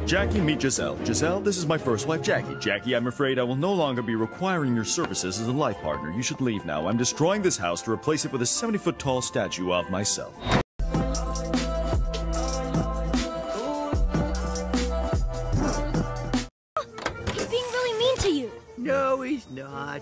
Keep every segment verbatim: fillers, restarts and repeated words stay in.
Jackie, meet Giselle. Giselle, this is my first wife, Jackie. Jackie, I'm afraid I will no longer be requiring your services as a life partner. You should leave now. I'm destroying this house to replace it with a seventy-foot-tall statue of myself. He's being really mean to you. No, he's not.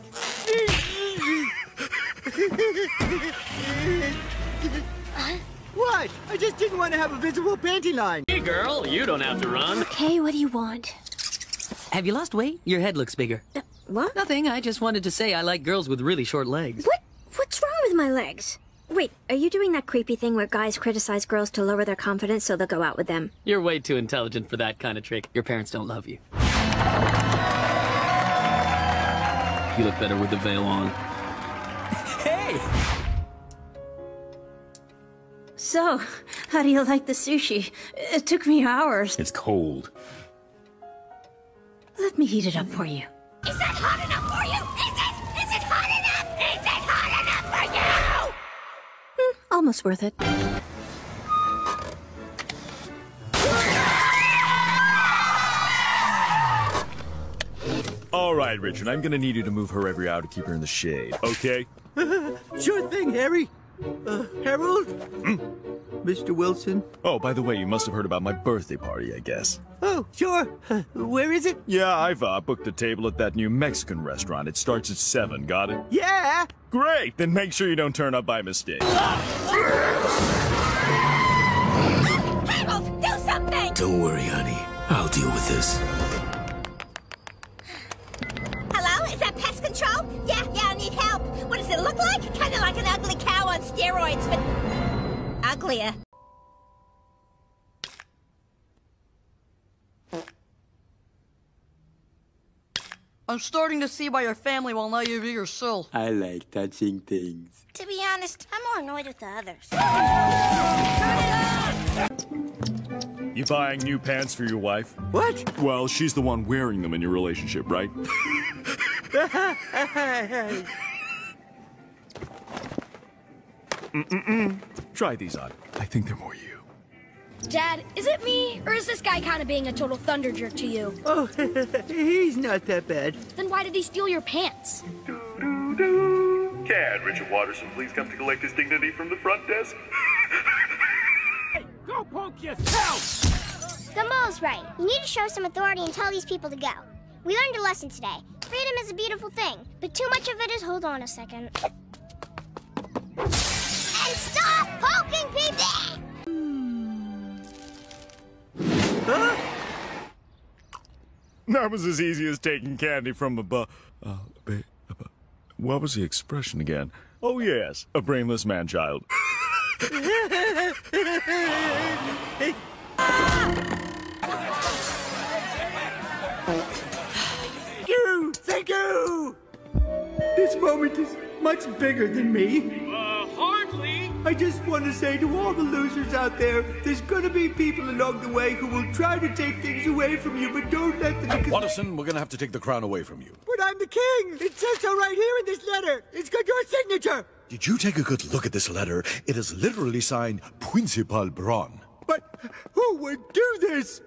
What? I just didn't want to have a visible panty line. Hey, girl, you don't have to run. Okay, what do you want? Have you lost weight? Your head looks bigger. Uh, what? Nothing, I just wanted to say I like girls with really short legs. What? What's wrong with my legs? Wait, are you doing that creepy thing where guys criticize girls to lower their confidence so they'll go out with them? You're way too intelligent for that kind of trick. Your parents don't love you. You look better with the veil on. Hey! So, how do you like the sushi? It took me hours. It's cold. Let me heat it up for you. Is that hot enough for you? Is it? Is it hot enough? Is it hot enough for you? Hmm, almost worth it. All right, Richard, I'm gonna need you to move her every hour to keep her in the shade, okay? Sure thing, Harry. Uh, Harold? Mm. Mister Wilson? Oh, by the way, you must have heard about my birthday party, I guess. Oh, sure. Uh, where is it? Yeah, I've uh, booked a table at that new Mexican restaurant. It starts at seven, got it? Yeah! Great! Then make sure you don't turn up by mistake. Harold, do something! Don't worry, honey. I'll deal with this. Hello? Is that pest control? Yeah, yeah, I need help. What does it look like? Kind of like an ugly cow on steroids, but uglier. I'm starting to see why your family will not use your soul. I like touching things. To be honest, I'm more annoyed with the others. You buying new pants for your wife? What? Well, she's the one wearing them in your relationship, right? Mm-mm-mm. Try these on. I think they're more you. Dad, is it me, or is this guy kind of being a total thunder jerk to you? Oh, he's not that bad. Then why did he steal your pants? Can Richard Watterson please come to collect his dignity from the front desk? Hey, go poke yourself! Gumball's right. You need to show some authority and tell these people to go. We learned a lesson today. Freedom is a beautiful thing, but too much of it is... Hold on a second. And stop poking people! Huh? That was as easy as taking candy from a bu... Uh, ba a bu what was the expression again? Oh, yes, a brainless man-child. You! Thank you! This moment is much bigger than me. Uh, hardly. I just want to say to all the losers out there, there's gonna be people along the way who will try to take things away from you, but don't let them... Watterson, we're gonna have to take the crown away from you. But I'm the king! It says so right here in this letter! It's got your signature! Did you take a good look at this letter? It is literally signed Principal Braun. But who would do this?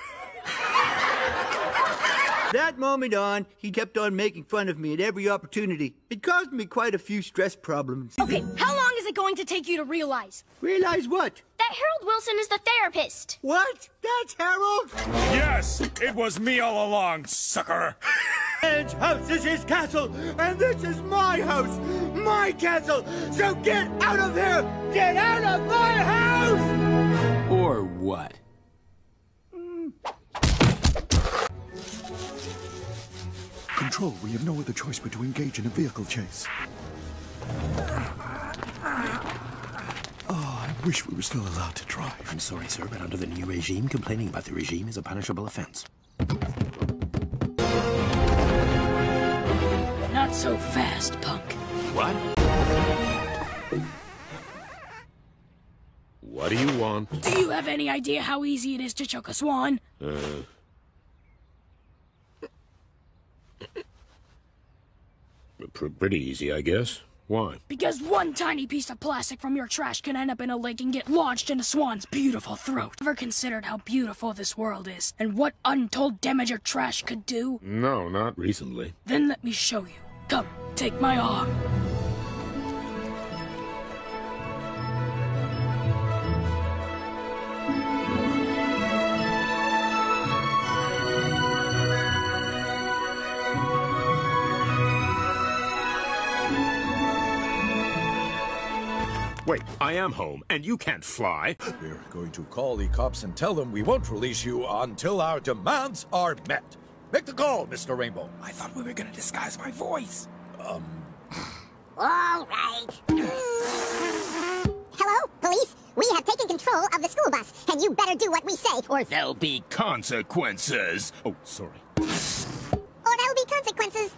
That moment on, he kept on making fun of me at every opportunity. It caused me quite a few stress problems. Okay, how long is it going to take you to realize? Realize what? That Harold Wilson is the therapist. What? That's Harold? Yes, it was me all along, sucker. Man's house is his castle, and this is my house, my castle. So get out of here! Get out of my house! Or what? Control, we have no other choice but to engage in a vehicle chase. Oh, I wish we were still allowed to drive. I'm sorry, sir, but under the new regime, complaining about the regime is a punishable offense. Not so fast, punk. What? What do you want? Do you have any idea how easy it is to choke a swan? Uh... Pretty easy, I guess. Why? Because one tiny piece of plastic from your trash can end up in a lake and get launched into Swan's beautiful throat. Ever considered how beautiful this world is and what untold damage your trash could do? No, not recently. Then let me show you. Come, take my arm. Wait, I am home, and you can't fly. We're going to call the cops and tell them we won't release you until our demands are met. Make the call, Mister Rainbow. I thought we were gonna disguise my voice. Um... All right. Hello, police. We have taken control of the school bus, and you better do what we say, or... There'll be consequences. Oh, sorry. Or there'll be consequences.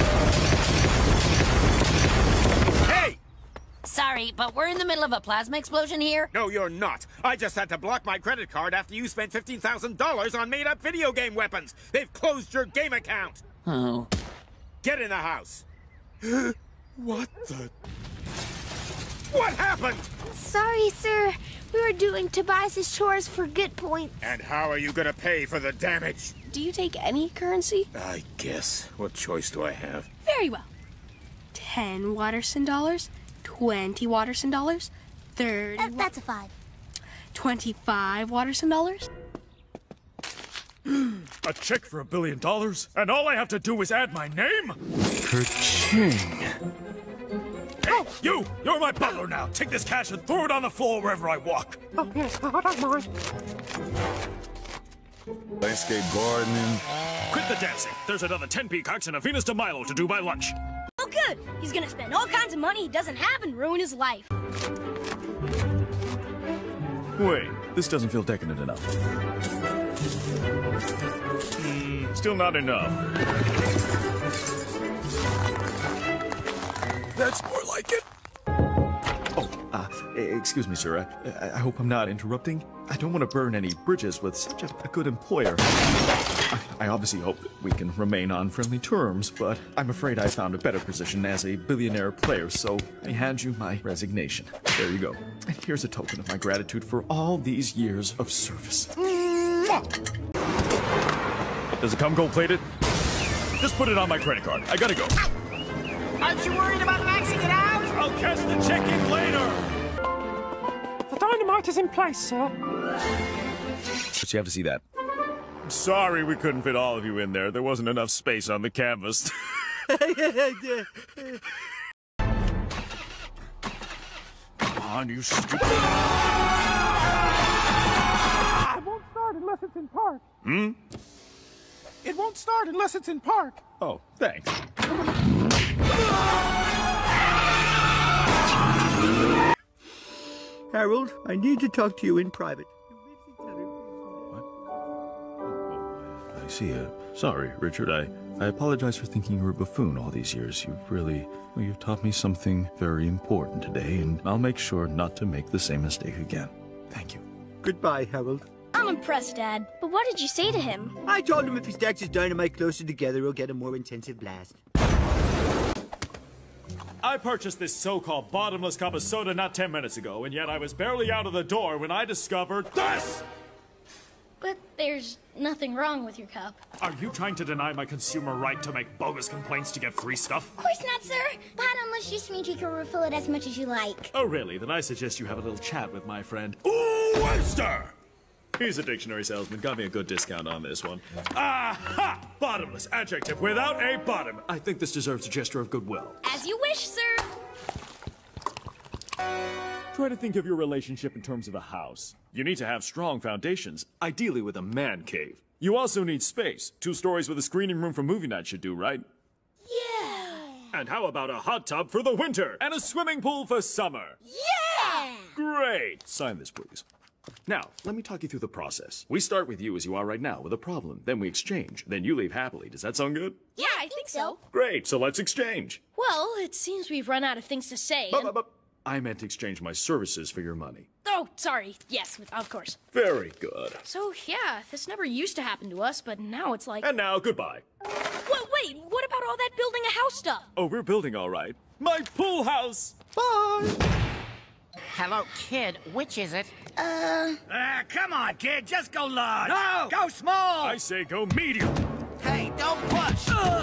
Hey! Sorry, but we're in the middle of a plasma explosion here. No, you're not. I just had to block my credit card after you spent fifteen thousand dollars on made-up video game weapons. They've closed your game account. Oh. Get in the house. What the... What happened? Sorry, sir. We were doing Tobias's chores for good points. And how are you gonna pay for the damage? Do you take any currency? I guess. What choice do I have? Very well. Ten Watterson dollars, twenty Watterson dollars, thirty... Uh, that's a five. Twenty-five Watterson dollars? A check for a billion dollars? And all I have to do is add my name? Ka-ching. Hey, you! You're my butler now! Take this cash and throw it on the floor wherever I walk! Oh, yes, I don't mind. Landscape gardening. Quit the dancing! There's another ten peacocks and a Venus de Milo to do by lunch. Oh, good! He's gonna spend all kinds of money he doesn't have and ruin his life. Wait, this doesn't feel decadent enough. Mm, still not enough. That's more like it. Oh, uh, excuse me, sir. I, I hope I'm not interrupting. I don't want to burn any bridges with such a, a good employer. I, I obviously hope that we can remain on friendly terms, but I'm afraid I found a better position as a billionaire player, so I hand you my resignation. There you go. And here's a token of my gratitude for all these years of service. Does it come gold-plated? Just put it on my credit card. I gotta go. Aren't you worried about maxing it out? I'll cash the check in later! The dynamite is in place, sir. But you have to see that. Sorry we couldn't fit all of you in there. There wasn't enough space on the canvas. Come on, you stupid... It won't start unless it's in park. Hmm? It won't start unless it's in park. Oh, thanks. Harold, I need to talk to you in private. What? I see. Uh, sorry, Richard. I, I apologize for thinking you were a buffoon all these years. You've really... Well, you've taught me something very important today, and I'll make sure not to make the same mistake again. Thank you. Goodbye, Harold. I'm impressed, Dad. But what did you say to him? I told him if he stacks his dynamite closer together, he'll get a more intensive blast. I purchased this so-called bottomless cup of soda not ten minutes ago, and yet I was barely out of the door when I discovered this! But there's nothing wrong with your cup. Are you trying to deny my consumer right to make bogus complaints to get free stuff? Of course not, sir. Bottomless just means you can refill it as much as you like. Oh, really? Then I suggest you have a little chat with my friend, Ooh, Webster! He's a dictionary salesman. Got me a good discount on this one. Aha! Bottomless. Adjective without a bottom. I think this deserves a gesture of goodwill. As you wish, sir. Try to think of your relationship in terms of a house. You need to have strong foundations, ideally with a man cave. You also need space. Two stories with a screening room for movie night should do, right? Yeah! And how about a hot tub for the winter and a swimming pool for summer? Yeah! Great! Sign this, please. Now, let me talk you through the process. We start with you as you are right now with a problem. Then we exchange. Then you leave happily. Does that sound good? Yeah, I think so. Great, so let's exchange. Well, it seems we've run out of things to say. But, and... but, but, I meant exchange my services for your money. Oh, sorry. Yes, of course. Very good. So, yeah, this never used to happen to us, but now it's like... And now, goodbye. Well, wait, what about all that building a house stuff? Oh, we're building all right. My pool house! Bye! Hello, kid. Which is it? Uh... Ah, come on, kid. Just go large. No! Go small! I say go medium. Hey, don't push! Uh.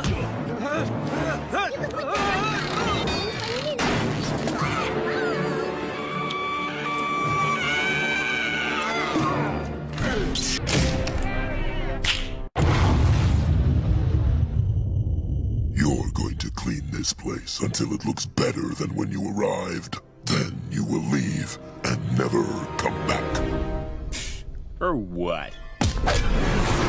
You're going to clean this place until it looks better than when you arrived. Then you will leave and never come back. Or what?